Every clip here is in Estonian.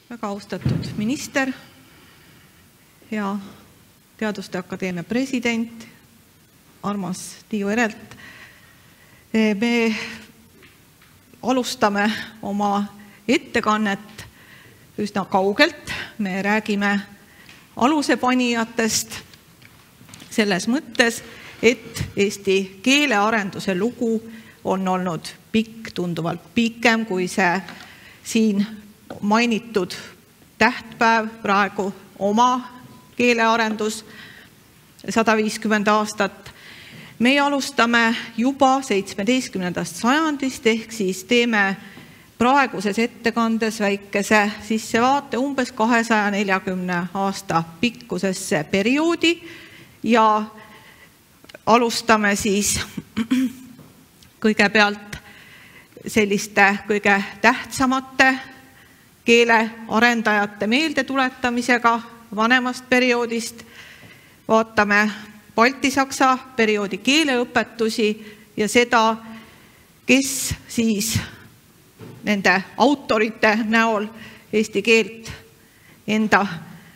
Väga austatud minister ja Teaduste Akadeemia president, armas Tiiu Erelt. Me alustame oma ettekannet üsna kaugelt. Me räägime alusepanijatest selles mõttes, et eesti keelearenduse lugu on olnud pikk, tunduvalt pikem kui see siin mainitud tähtpäev, praegu oma keelearendus 150 aastat. Me alustame juba 17. sajandist ehk siis teeme praeguses ettekandes väikese sissevaate umbes 240 aasta pikkusesse perioodi ja alustame siis kõigepealt selliste kõige tähtsamate keelearendajate meeldetuletamisega vanemast perioodist. Vaatame baltisaksa perioodi keeleõpetusi ja seda, kes siis nende autorite näol eesti keelt enda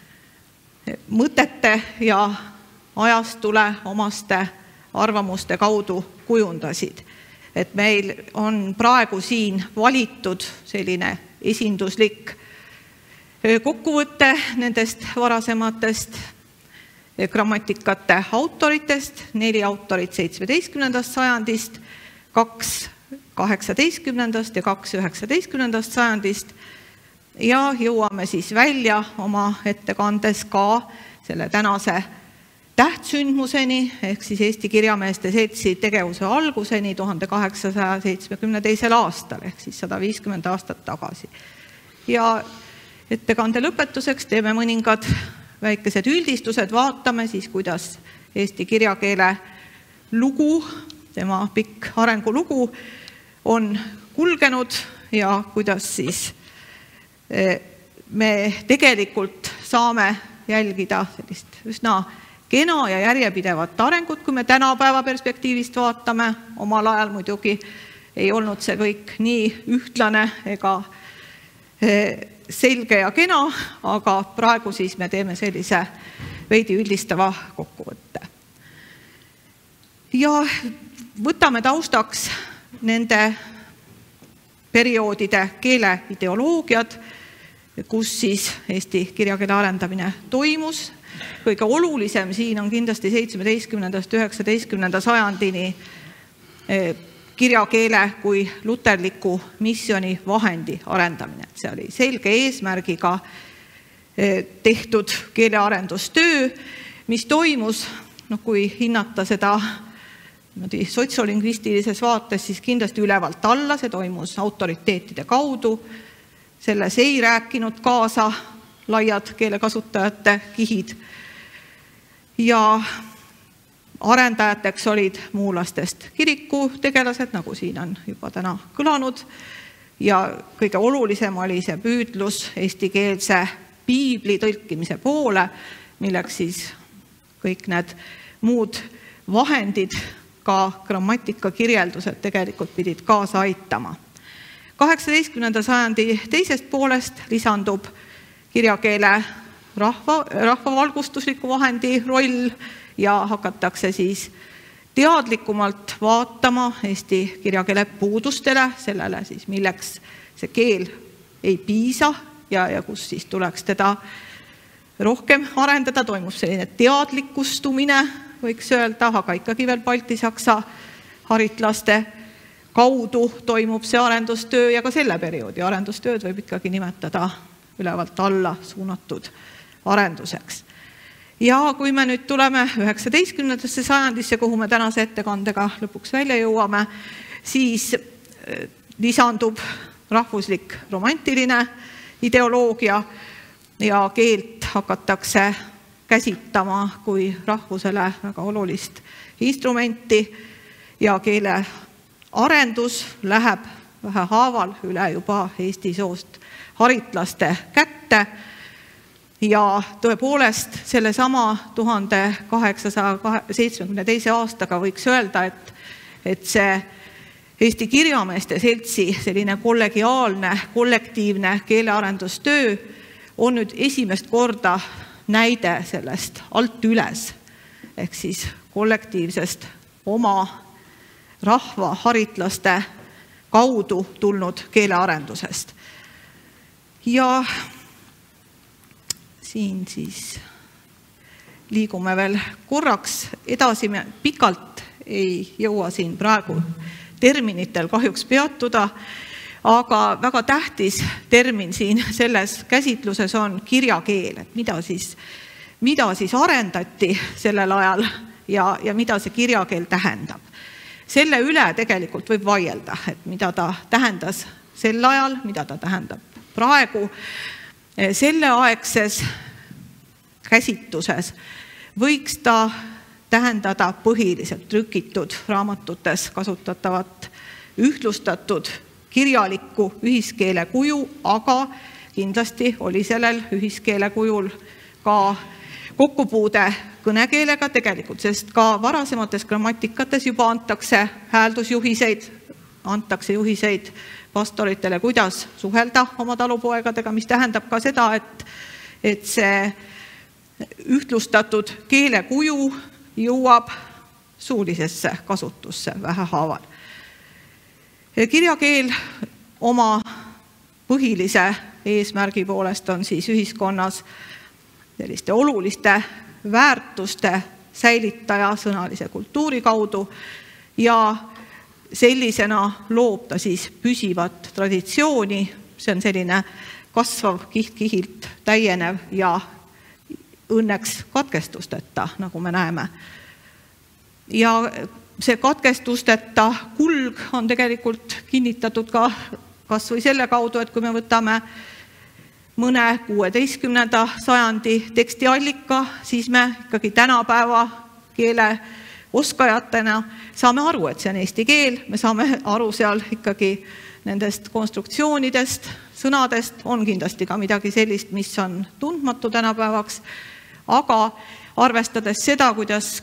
mõtete ja ajastule omaste arvamuste kaudu kujundasid. Et meil on praegu siin valitud selline esinduslik kokkuvõte nendest varasematest grammatikate autoritest, 4 autorit 17. sajandist, 2 18. ja 2 19. sajandist ja jõuame siis välja oma ettekandes ka selle tänase tähtsündmuseni ehk siis Eesti Kirjameeste Seltsi tegevuse alguseni 1872. aastal ehk siis 150 aastat tagasi. Ja ettekande lõpetuseks teeme mõningad väikesed üldistused, vaatame siis, kuidas eesti kirjakeele lugu, tema pikk arengulugu on kulgenud ja kuidas siis me tegelikult saame jälgida sellist üsna kena ja järjepidevat arengut, kui me tänapäeva perspektiivist vaatame. Omal ajal muidugi ei olnud see kõik nii ühtlane ega selge ja kena, aga praegu siis me teeme sellise veidi üldistava kokkuvõtte. Ja võtame taustaks nende perioodide keeleideoloogiad, kus siis eesti kirjakeele arendamine toimus. Kõige olulisem siin on kindlasti 17. ja 19. sajandini kirjakeele kui luterliku missiooni vahendi arendamine. See oli selge eesmärgiga tehtud keelearendustöö, mis toimus, kui hinnata seda sotsiolingvistilises vaates, siis kindlasti ülevalt alla, see toimus autoriteetide kaudu, selles ei rääkinud kaasa laiad keelekasutajate kihid ja arendajateks olid muulastest kirikutegelased, nagu siin on juba täna kõlanud, ja kõige olulisem oli see püüdlus eestikeelse piibli tõlkimise poole, milleks siis kõik need muud vahendid, ka grammatika kirjeldused tegelikult pidid kaasa aitama. 18. sajandi teisest poolest lisandub kirjakeele rahvavalgustusliku vahendi roll ja hakatakse siis teadlikumalt vaatama eesti kirjakeele puudustele, sellele siis, milleks see keel ei piisa ja kus siis tuleks teda rohkem arendada, toimub selline teadlikustumine, võiks öelda, aga ikkagi veel baltisaksa haritlaste kaudu toimub see arendustöö ja ka selle perioodi arendustööd võib ikkagi nimetada ülevalt alla suunatud arenduseks. Ja kui me nüüd tuleme 19. sajandisse, kuhu me tänase ettekandega lõpuks välja jõuame, siis lisandub rahvuslik romantiline ideoloogia ja keelt hakatakse käsitama kui rahvusele väga olulist instrumenti ja keele arendus läheb vähehaaval üle juba Eesti soost haritlaste kätte ja tõepoolest sellesama 1872. aastaga võiks öelda, et see Eesti Kirjameeste Seltsi selline kollegiaalne, kollektiivne keelearendustöö on nüüd esimest korda näide sellest alt üles, ehk siis kollektiivsest oma rahva haritlaste kaudu tulnud keelearendusest. Ja siin siis liigume veel korraks edasi, me pikalt ei jõua siin praegu terminitel kahjuks peatuda, aga väga tähtis termin siin selles käsitluses on kirjakeel, et mida siis arendati sellel ajal ja mida see kirjakeel tähendab. Selle üle tegelikult võib vaielda, et mida ta tähendas sel ajal, mida ta tähendab praegu. Selleaegses käsitluses võiks ta tähendada põhiliselt trükitud raamatutes kasutatavat ühtlustatud kirjalikku ühiskeele kuju, aga kindlasti oli sellel ühiskeele kujul ka kokkupuude kõnekeelega tegelikult, sest ka varasemates grammatikates juba antakse hääldusjuhiseid, antakse juhiseid pastoritele, kuidas suhelda oma talupoegadega, mis tähendab ka seda, et see ühtlustatud keelekuju jõuab suulisesse kasutusse vähehaaval. Kirjakeel oma põhilise eesmärgi poolest on siis ühiskonnas selliste oluliste väärtuste säilitaja sõnalise kultuuri kaudu ja sellisena loob ta siis püsivat traditsiooni, see on selline kasvav kiht-kihilt täienev ja õnneks katkestusteta, nagu me näeme. Ja see katkestusteta kulg on tegelikult kinnitatud ka kas või selle kaudu, et kui me võtame mõne 16. sajandi tekstiallika, siis me ikkagi tänapäeva keele oskajatena saame aru, et see on eesti keel, me saame aru seal ikkagi nendest konstruktsioonidest, sõnadest, on kindlasti ka midagi sellist, mis on tundmatu tänapäevaks, aga arvestades seda, kuidas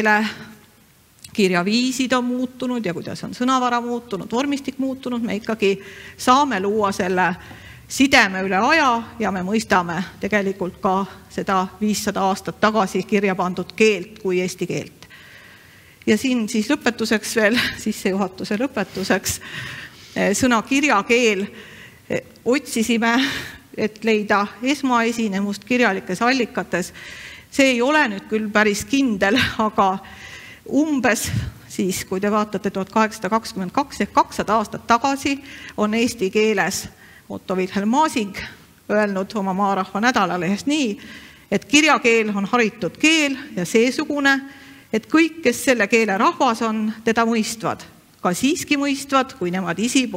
kirjaviisid on muutunud ja kuidas on sõnavara muutunud, vormistik muutunud, me ikkagi saame luua selle sideme üle aja ja me mõistame tegelikult ka seda 500 aastat tagasi kirja pandud keelt kui eesti keelt. Ja siin siis lõpetuseks veel, sissejuhatuse lõpetuseks, sõna kirjakeel otsisime, et leida esmaesinemust kirjalikes allikates. See ei ole nüüd küll päris kindel, aga umbes siis, kui te vaatate 1822 ehk 200 aastat tagasi, on eesti keeles Otto Wilhelm Masing öelnud oma Maarahva nädalalehest nii, et kirjakeel on haritud keel ja seesugune, et kõik, kes selle keele rahvas on, teda mõistvad. Ka siiski mõistvad, kui nemad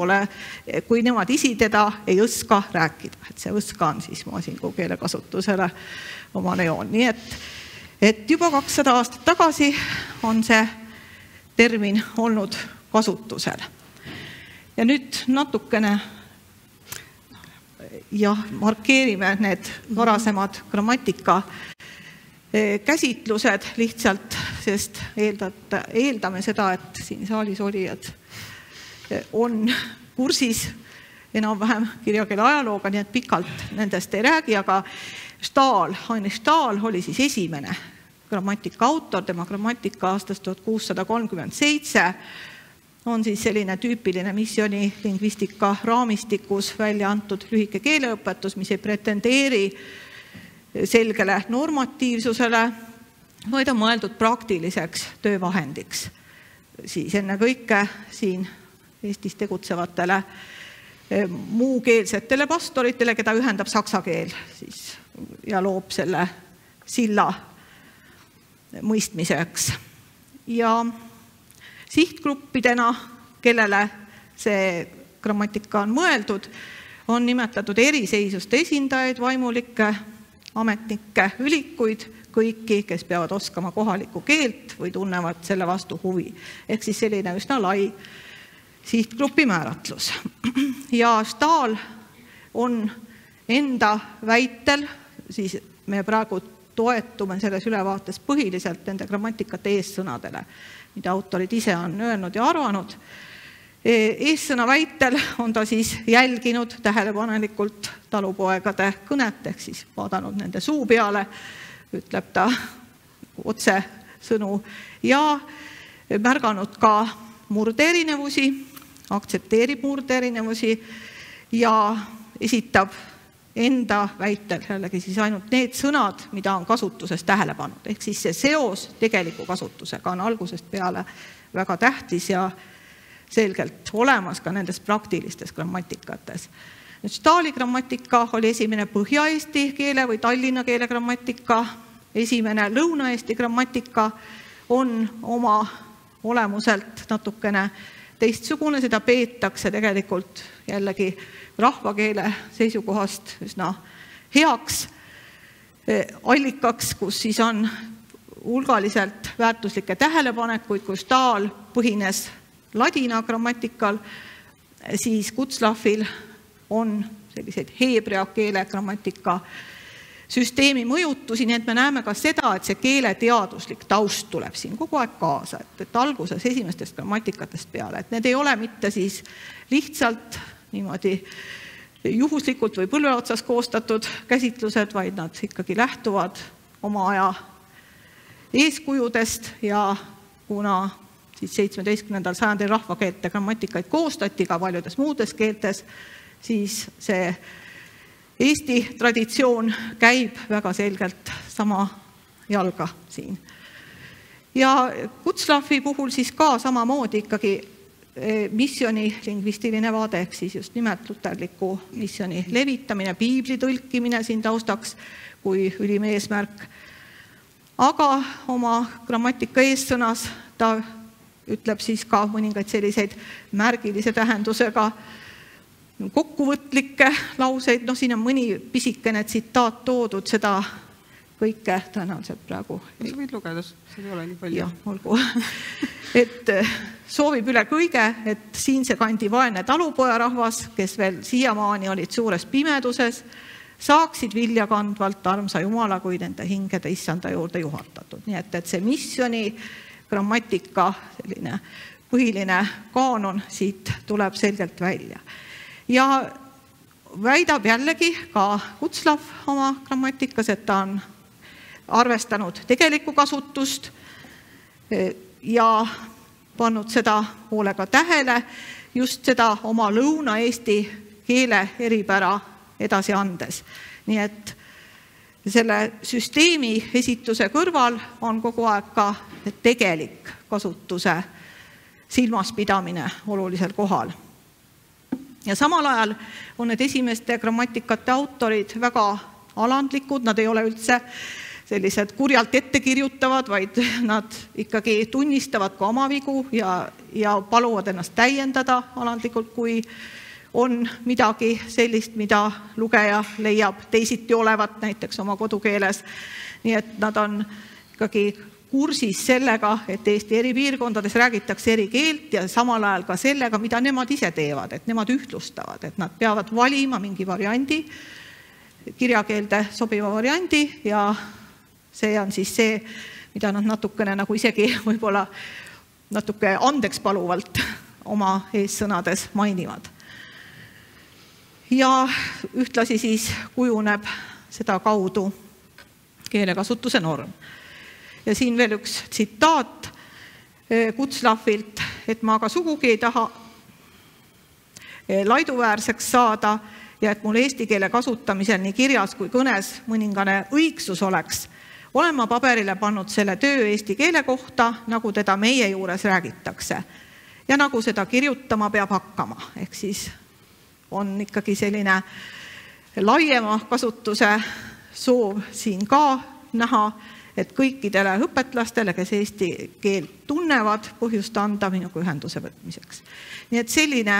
isi teda ei õska rääkida. Et see õska on siis Masingu keelekasutusele omane joon. Nii et juba 200 aastat tagasi on see termin olnud kasutusel. Ja nüüd natukene markeerime need varasemad grammatika käsitlused lihtsalt, sest eeldame seda, et siin saalis olijad on kursis enam-vähem kirjakeele ajalooga, nii et pikalt nendest ei räägi, aga Heinrich Stahl oli siis esimene grammatika autor, tema grammatika aastast 1637 on siis selline tüüpiline missiooni lingvistika raamistikus välja antud lühike keeleõpetus, mis ei pretendeeri selgele normatiivsusele, vaid on mõeldud praktiliseks töövahendiks. Siis enne kõike siin Eestis tegutsevatele muukeelsetele pastoritele, keda ühendab saksa keel siis, ja loob selle silla mõistmiseks. Ja sihtgruppidena, kellele see grammatika on mõeldud, on nimetatud eriseisuste esindajaid, vaimulikke, ametnikke, ülikuid, kõiki, kes peavad oskama kohalikku keelt või tunnevad selle vastu huvi. Ehk siis selline üsna lai sihtgrupi määratlus. Ja Stahl on enda väitel, siis me praegu toetume selles ülevaates põhiliselt nende grammatikate eessõnadele, mida autorid ise on öelnud ja arvanud, Eessõna väitel on ta siis jälginud tähelepanelikult talupoegade kõnet, ehk siis vaadanud nende suu peale, ütleb ta otse sõnu, ja märganud ka murdeerinevusi, aktsepteerib murdeerinevusi ja esitab enda väitel jällegi siis ainult need sõnad, mida on kasutuses tähele pannud. Ehk siis see seos tegeliku kasutusega on algusest peale väga tähtis ja selgelt olemas ka nendes praktilistes grammatikates. Staali grammatika oli esimene Põhja-Eesti keele või Tallinna keele grammatika, esimene Lõuna-Eesti grammatika on oma olemuselt natukene teistsugune, seda peetakse tegelikult jällegi rahvakeele seisukohast üsna heaks allikaks, kus siis on hulgaliselt väärtuslikke tähelepanekuid, kui Staal põhines ladina grammatikal, siis Kutzlaffil on selliseid heebrea keele grammatika süsteemi mõjutusi, nii et me näeme ka seda, et see keeleteaduslik taust tuleb siin kogu aeg kaasa, et alguses esimestest grammatikatest peale, et need ei ole mitte siis lihtsalt niimoodi juhuslikult või põlve otsas koostatud käsitlused, vaid nad ikkagi lähtuvad oma aja eeskujudest ja kuna siis 17. sajandil rahvakeelte grammatikaid koostati ka paljudes muudes keeltes, siis see Eesti traditsioon käib väga selgelt sama jalga siin. Ja Kutzlaffi puhul siis ka samamoodi ikkagi missiooni lingvistiline vaade, ehk siis just nimelt luterliku missiooni levitamine, piibli tõlkimine siin taustaks kui ülim eesmärk. Aga oma grammatika eessõnas ta ütleb siis ka mõningaid selliseid märgilise tähendusega kokkuvõtlikke lauseid, siin on mõni pisikene tsitaat toodud, seda kõike tõenäoliselt praegu. Sa võid lugeda, see ei ole nii palju. Jah, olgu. Et soovib üle kõige, et siinse kandi vaene talupojarahvas, kes veel siiamaani olid suures pimeduses, saaksid vilja kandvalt armsa Jumala, kui nende hingede issanda juurde juhatatud. Nii et see missiooni grammatika selline põhiline kaanon siit tuleb selgelt välja. Ja väidab jällegi ka Kutzlaff oma grammatikas, et ta on arvestanud tegelikku kasutust ja pannud seda hoolega tähele, just seda oma Lõuna-Eesti keele eripära edasi andes. Nii et selle süsteemi esituse kõrval on kogu aeg ka tegelik kasutuse silmaspidamine olulisel kohal. Ja samal ajal on need esimeste grammatikate autorid väga alandlikud, nad ei ole üldse sellised kurjalt ette kirjutavad, vaid nad ikkagi tunnistavad ka oma vigu ja paluvad ennast täiendada alandlikult, kui on midagi sellist, mida lugeja leiab teisiti olevat näiteks oma kodukeeles. Nii et nad on ikkagi kursis sellega, et Eesti eri piirkondades räägitakse eri keelt ja samal ajal ka sellega, mida nemad ise teevad, et nemad ühtlustavad, et nad peavad valima mingi variandi, kirjakeelde sobiva variandi ja see on siis see, mida nad natukene nagu isegi võib-olla natuke andeks paluvalt oma eessõnades mainivad. Ja ühtlasi siis kujuneb seda kaudu keelekasutuse norm. Ja siin veel üks tsitaat Kutzlaffilt, et ma aga sugugi ei taha laiduväärseks saada ja et mul eesti keele kasutamisel nii kirjas kui kõnes mõningane õigsus oleks, olen ma paberile pannud selle töö eesti keele kohta, nagu teda meie juures räägitakse ja nagu seda kirjutama peab hakkama. Ehk siis on ikkagi selline laiema kasutuse soov siin ka näha, et kõikidele õpetlastele, kes eesti keelt tunnevad, põhjust anda minuga ühenduse võtmiseks. Nii et selline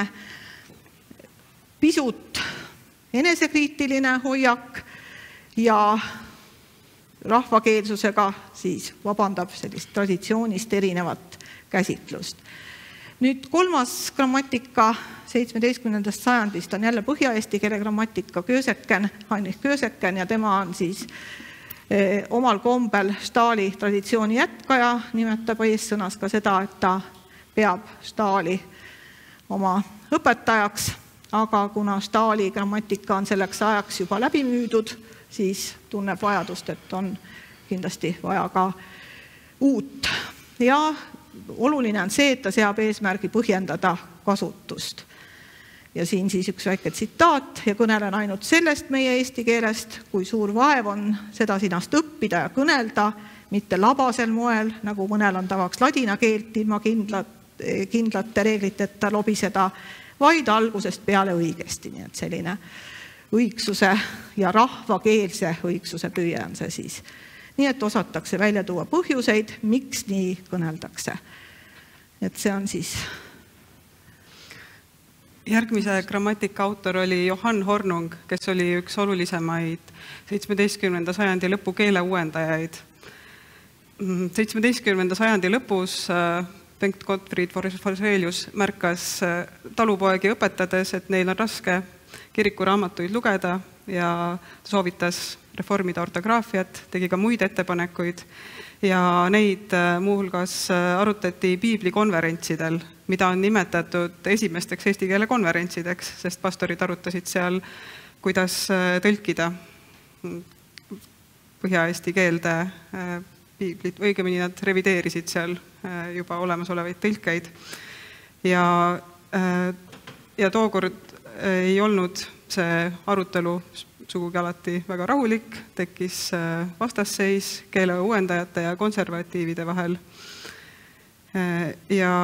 pisut enesekriitiline hoiak ja rahvakeelsusega siis vabandab sellist traditsioonist erinevat käsitlust. Nüüd kolmas grammatika 17. sajandist on jälle Põhja-Eesti keele grammatika Heinrich Köseken ja tema on siis omal kombel Staali traditsiooni jätkaja, nimetab eessõnas ka seda, et ta peab Staali oma õpetajaks, aga kuna Stahli grammatika on selleks ajaks juba läbi müüdud, siis tunneb vajadust, et on kindlasti vaja ka uut. Ja oluline on see, et ta seab eesmärgi põhjendada kasutust. Ja siin siis üks väike tsitaat ja kõnelen ainult sellest meie eesti keelest, kui suur vaev on seda sinast õppida ja kõnelda, mitte labasel moel, nagu mõnel on tavaks ladina keelt ilma kindlate reegliteta lobiseda, vaid algusest peale õigesti. Nii et selline õigsuse ja rahvakeelse õigsuse püüe on see siis. Nii et osatakse välja tuua põhjuseid, miks nii kõneldakse. Et see on siis... Järgmise grammatika autor oli Johann Hornung, kes oli üks olulisemaid 17. sajandi lõpu keeleuuendajaid. 17. sajandi lõpus Bengt Gottfried Forselius märkas talupoegi õpetades, et neil on raske kirikuraamatuid lugeda ja soovitas reformida ortograafiat, tegi ka muid ettepanekuid ja neid muuhulgas arutati piiblikonverentsidel, mida on nimetatud esimesteks eesti keele konverentsideks, sest pastorid arutasid seal, kuidas tõlkida põhja-eesti keelde piiblit, õigemini nad revideerisid seal juba olemasolevaid tõlkeid. Ja tookord ei olnud see arutelu sugugi alati väga rahulik, tekkis vastasseis keele uuendajate ja konservatiivide vahel. Ja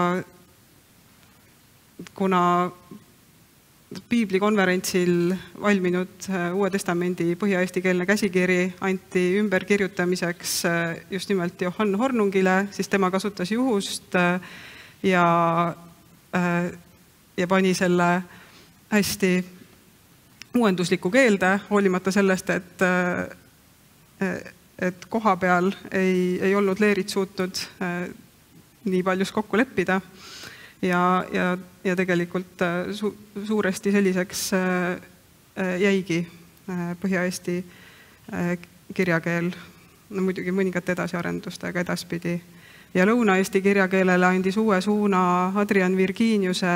kuna piiblikonverentsil valminud Uue Testamendi põhja-eestikeelne käsikiri anti ümberkirjutamiseks just nimelt Johann Hornungile, siis tema kasutas juhust ja pani selle hästi uuendusliku keelde, hoolimata sellest, et koha peal ei olnud leerid suutnud nii paljus kokku leppida ja tegelikult suuresti selliseks jäigi põhja-eesti kirjakeel, no muidugi mõningate edasiarendustega edaspidi. Ja lõuna-eesti kirjakeelele andis uue suuna Adrian Virginiuse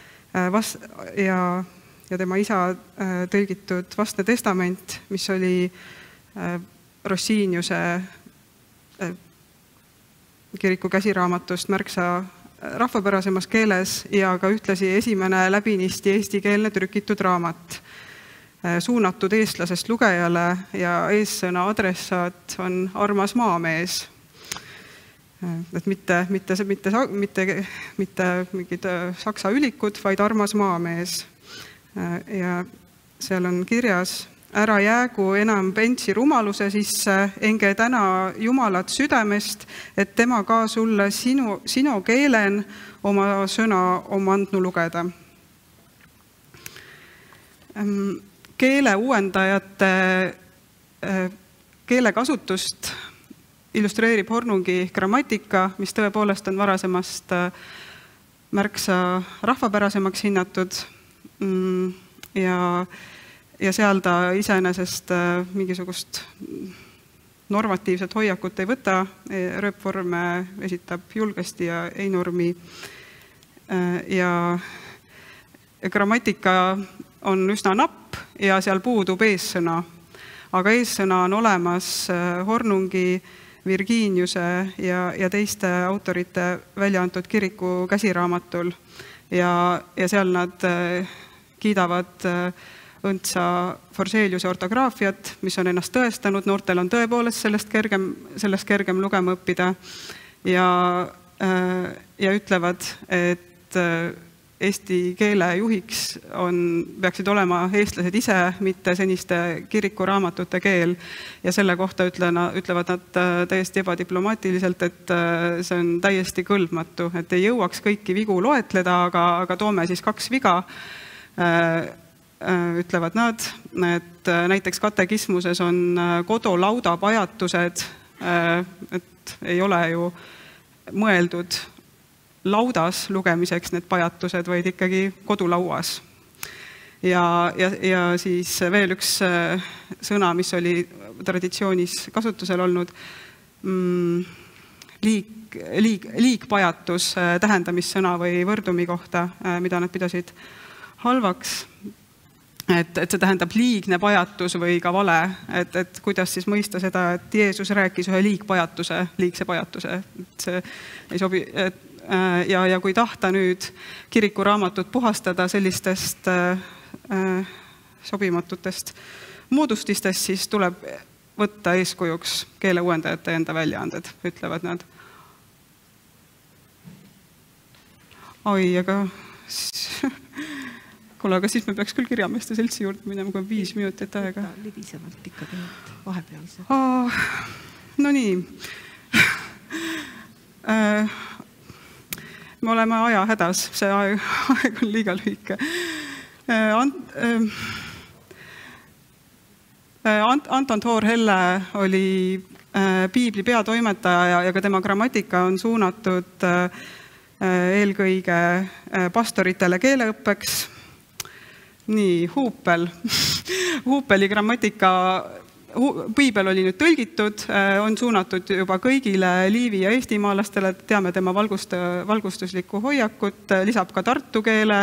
ja tema isa tõlgitud Vastne testament, mis oli Rossiniuse kiriku käsiraamatust märksa rahvapärasemas keeles ja ka ühtlasi esimene läbinisti eestikeelne trükitud raamat, suunatud eestlasest lugejale ja eessõna adressaat on armas maamees. Et mitte mingid saksa ülikud, vaid armas maamees. Ja seal on kirjas: ära jäägu enam pentsi rumaluse sisse, enge täna Jumalat südamest, et tema ka sulle sinu keelen oma sõna omandnu lugeda. Keele uuendajate keelekasutust illustreerib Hornungi grammatika, mis tõepoolest on varasemast märksa rahvapärasemaks hinnatud ja seal ta iseenesest mingisugust normatiivset hoiakut ei võta, rööpvorme esitab julgesti ja ei normi. Ja grammatika on üsna napp ja seal puudub eessõna, aga eessõna on olemas Hornungi, Virginiuse ja teiste autorite välja antud kiriku käsiraamatul ja seal nad kiidavad õndsa Forseliuse ortograafiat, mis on ennast tõestanud, noortel on tõepoolest sellest kergem lugema õppida ja ütlevad, et eesti keele juhiks peaksid olema eestlased ise, mitte seniste kirikuraamatute keel. Ja selle kohta ütlevad nad täiesti ebadiplomaatiliselt, et see on täiesti kõlbmatu, et ei jõuaks kõiki vigu loetleda, aga toome siis 2 viga. Ütlevad nad, et näiteks katekismuses on kodolauda pajatused, et ei ole ju mõeldud laudas lugemiseks need pajatused, vaid ikkagi kodulauas. Ja siis veel üks sõna, mis oli traditsioonis kasutusel olnud, liigpajatus tähendamissõna või võrdumi kohta, mida nad pidasid halvaks. Et see tähendab liigne pajatus või ka vale, et kuidas siis mõista seda, et Jeesus rääkis ühe liigse pajatuse, et see ei sobi. Ja kui tahta nüüd kirikuraamatut puhastada sellistest sobimatutest moodustistest, siis tuleb võtta eeskujuks keeleuuendajate enda väljaanded, ütlevad nad. Oi, aga siis me peaks küll kirjameeste seltsi juurde minema, kui on 5 minutit aega. Libisemalt ikkagi vahepealse. No nii. Me oleme aja hädas, see aeg on liiga lühike. Anton Toor-Helle oli piibli peatoimetaja ja ka tema grammatika on suunatud eelkõige pastoritele keeleõppeks. Nii, Huupel. Huupeli grammatika, piibel oli nüüd tõlgitud, on suunatud juba kõigile liivi- ja eestimaalastele, teame tema valgustuslikku hoiakut, lisab ka tartu keele,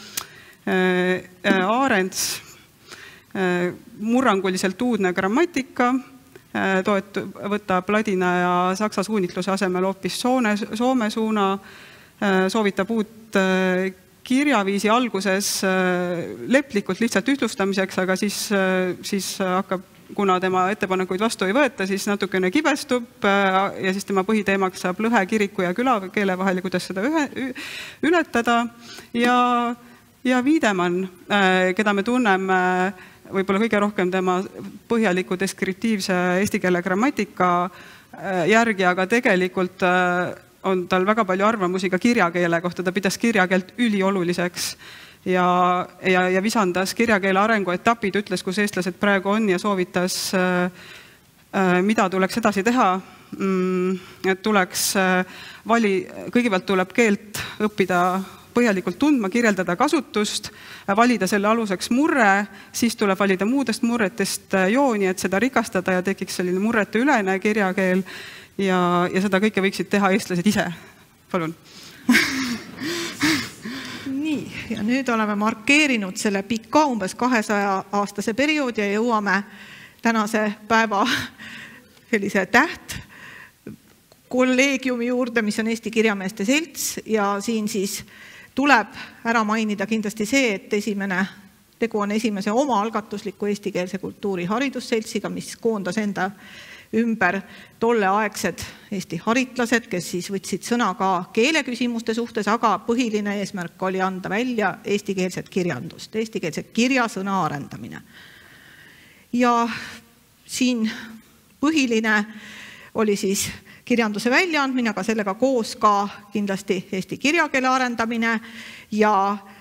Aarents, murranguliselt uudne grammatika, võtab ladina ja saksa suunitluse asemel hoopis soome suuna, soovitab uut kirjaviisi alguses leplikult lihtsalt ühtlustamiseks, aga siis hakkab, kuna tema ettepanekuid vastu ei võeta, siis natukene kibestub ja siis tema põhiteemaks saab lõhe kiriku ja külakeele vahel ja kuidas seda ületada. Ja Wiedemann, keda me tunneme võib-olla kõige rohkem tema põhjaliku deskriptiivse eesti keele grammatika järgi, aga tegelikult on tal väga palju arvamusi ka kirjakeele kohta, ta pidas kirjakeelt ülioluliseks ja visandas kirjakeele arenguetapid, ütles, kus eestlased praegu on ja soovitas, mida tuleks edasi teha. Et kõigepealt tuleb keelt õppida põhjalikult tundma, kirjeldada kasutust, valida selle aluseks murre, siis tuleb valida muudest murretest jooni, et seda rikastada ja tekiks selline murrete ülene kirjakeel. Ja seda kõike võiksid teha eestlased ise. Palun. Nii, ja nüüd oleme markeerinud selle pika umbes 200-aastase perioodi ja jõuame tänase päeva sellise kolleegiumi juurde, mis on Eesti Kirjameeste Selts ja siin siis tuleb ära mainida kindlasti see, et tegu on esimese oma algatusliku eestikeelse kultuuri haridusseltsiga, mis koondas enda ümber tolleaegsed Eesti haritlased, kes siis võtsid sõna ka keeleküsimuste suhtes, aga põhiline eesmärk oli anda välja eestikeelset kirjandust, eestikeelse kirjasõna arendamine. Ja siin põhiline oli siis kirjanduse väljaandmine, aga sellega koos ka kindlasti eesti kirjakeele arendamine ja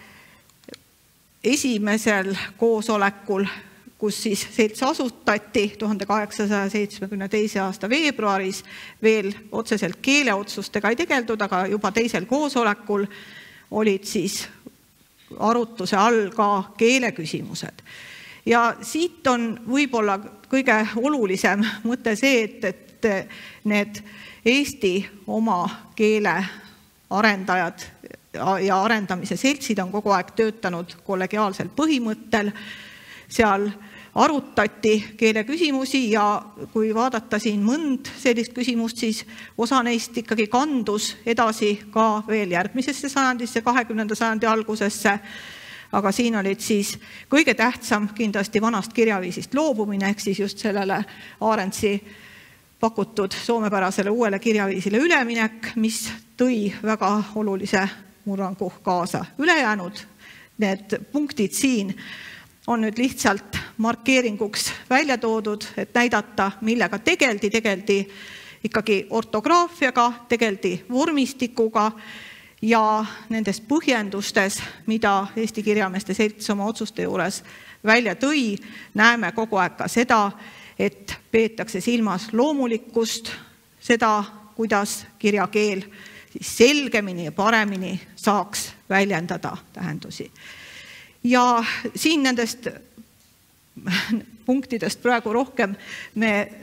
esimesel koosolekul, kus siis selts asutati 1872. aasta veebruaris, veel otseselt keeleotsustega ei tegeldud, aga juba teisel koosolekul olid siis arutluse all ka keeleküsimused. Ja siit on võib-olla kõige olulisem mõte see, et need Eesti oma keele arendajad ja arendamise seltsid on kogu aeg töötanud kollegiaalsel põhimõttel. Seal arutati keeleküsimusi ja kui vaadata siin mõnd sellist küsimust, siis osa neist ikkagi kandus edasi ka veel järgmisesse sajandisse, 20. sajandi algusesse. Aga siin olid siis kõige tähtsam kindlasti vanast kirjaviisist loobumine, ehk siis just sellele Arendtsi pakutud soomepärasele uuele kirjaviisile üleminek, mis tõi väga olulise murrangu kaasa. Ülejäänud need punktid siin on nüüd lihtsalt markeeringuks välja toodud, et näidata, millega tegeldi ikkagi ortograafiaga, tegeldi vormistikuga ja nendes põhjendustes, mida Eesti Kirjameeste Selts oma otsuste juures välja tõi, näeme kogu aeg ka seda, et peetakse silmas loomulikkust, seda, kuidas kirjakeel selgemini ja paremini saaks väljendada tähendusi. Ja siin nendest punktidest praegu rohkem me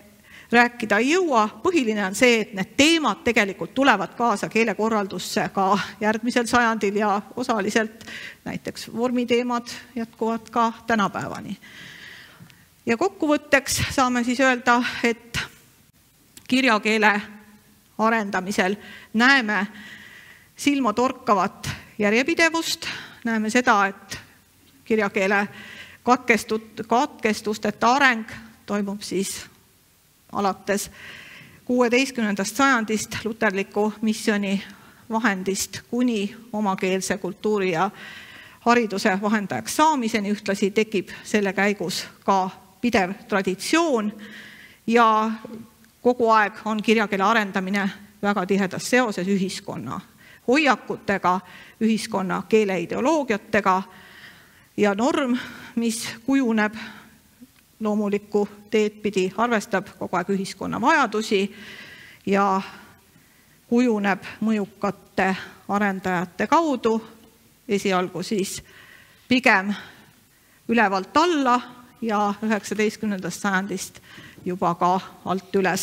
rääkida ei jõua. Põhiline on see, et need teemad tegelikult tulevad kaasa keelekorraldusse ka järgmisel sajandil ja osaliselt näiteks vormiteemad jätkuvad ka tänapäevani. Ja kokkuvõtteks saame siis öelda, et kirjakeele arendamisel näeme silmatorkavat järjepidevust, näeme seda, et kirjakeele katkestusteta areng toimub siis alates 16. sajandist luterliku missiooni vahendist kuni omakeelse kultuuri ja hariduse vahendajaks saamiseni. Ühtlasi tekib selle käigus ka pidev traditsioon ja kogu aeg on kirjakeele arendamine väga tihedas seoses ühiskonna hoiakutega, ühiskonna keeleideoloogiatega ja norm, mis kujuneb loomulikku teed pidi, arvestab kogu aeg ühiskonna vajadusi ja kujuneb mõjukate arendajate kaudu, esialgu siis pigem ülevalt alla ja 19. sajandist juba ka alt üles.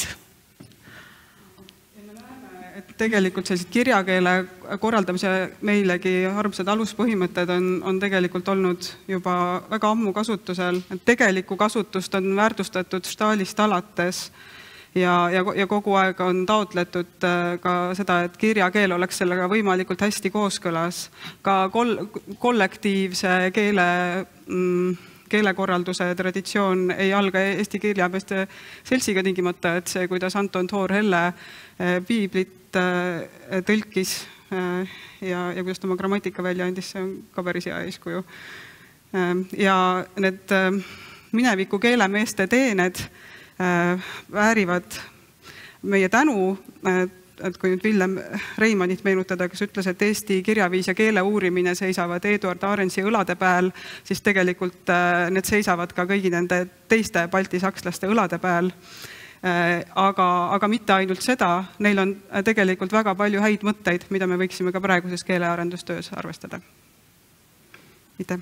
Tegelikult sellised kirjakeele korraldamise meilegi armsad aluspõhimõtted on tegelikult olnud juba väga ammu kasutusel. Tegelikku kasutust on väärtustatud Stahlist alates ja kogu aeg on taotletud ka seda, et kirjakeel oleks sellega võimalikult hästi kooskõlas. Ka kollektiivse keelekorralduse traditsioon ei alga Eesti Kirjameeste Seltsiga tingimata, et see, kuidas Anton Toor-Helle piiblit tõlkis ja kuidas ta oma grammatika välja andis, see on ka päris hea eeskuju. Ja need mineviku keelemeeste teened väärivad meie tänu, et kui nüüd Villem Reimannit meenutada, kes ütles, et Eesti kirjaviis ja keele uurimine seisavad Eduard Arensi õlade peal, siis tegelikult need seisavad ka kõigi nende teiste baltisakslaste õlade peal. Aga mitte ainult seda, neil on tegelikult väga palju häid mõtteid, mida me võiksime ka praeguses keelearendustöös arvestada. Aitäh!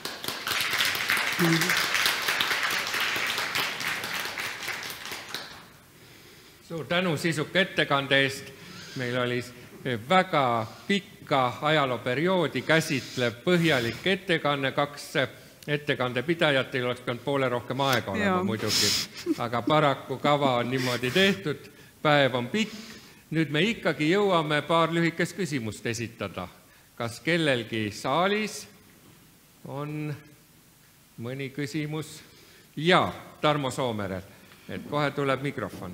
Suur tänu sisuka ettekande eest. Meil oli väga pikka ajalooperioodi käsitlev põhjalik ettekanne, 2 ettekande pidajatele oleks pidanud poole rohkem aega olema muidugi, aga paraku kava on niimoodi tehtud, päev on pikk. Nüüd me ikkagi jõuame paar lühikest küsimust esitada. Kas kellelgi saalis on mõni küsimus? Ja, Tarmo Soomerel, et kohe tuleb mikrofon.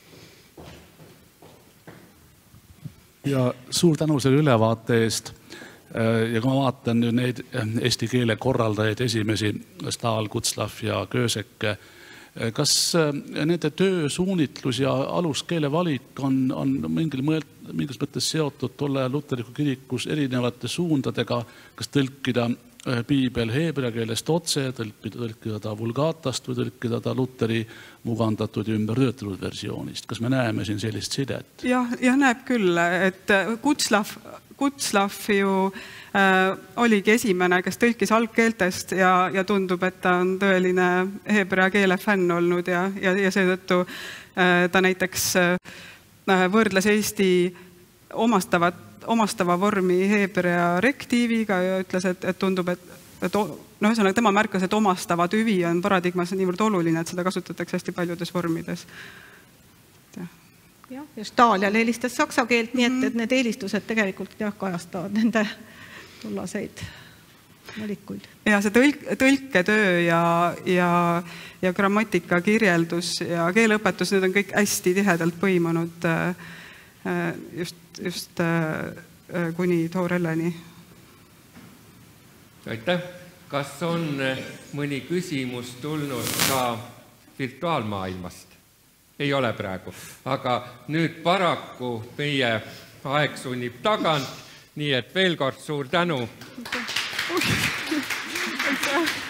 Ja suur tänu selle ülevaate eest. Ja kui ma vaatan nüüd neid eesti keele korraldajaid esimesi, Stahl, Kutzlaff ja Köösek, kas nende töösuunitlus ja aluskeele valik on mingis mõttes seotud tolle luterliku kirikus erinevate suundadega, kas tõlkida piibel heebrea keelest otse, tõlkida ta vulgaatast või tõlkida ta luteri mugandatud ja ümbertöötatud versioonist? Kas me näeme siin sellist sidet? Ja näeb küll, et Kutzlaff ju oligi esimene, kes tõlkis algkeeltest ja tundub, et ta on tõeline heebrea keele fänn olnud ja seetõttu ta näiteks võrdles Eesti omastava vormi heebrea rektiiviga ja ütles, et tundub, et tema märkas, et omastava tüvi on paradigmas niivõrd oluline, et seda kasutatakse hästi paljudes vormides. Ja Stahl jälle eelistas saksa keelt, nii et need eelistused tegelikult kajastavad nende tollaseid valikuid. Ja see tõlketöö ja grammatika kirjeldus ja keeleõpetus, need on kõik hästi tihedalt põimunud just kuni Toor-Helleni. Aitäh! Kas on mõni küsimus tulnud ka virtuaalmaailmast? Ei ole praegu, aga nüüd paraku meie aeg sunnib tagant, nii et veel kord suur tänu.